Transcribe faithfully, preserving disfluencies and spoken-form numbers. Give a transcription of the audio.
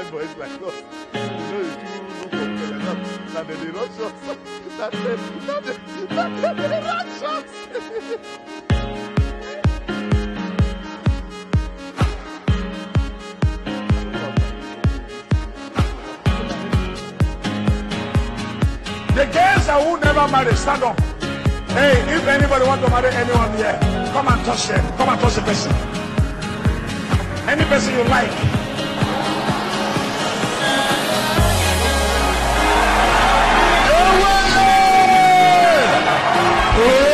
fine boys like us. You know, if you look for like that, that they rush us. That they, that they, that they rush us. The girls that will never marry, stand up. Hey, if anybody want to marry anyone here, come and touch them. Come and touch the person. Any person you like. Oh,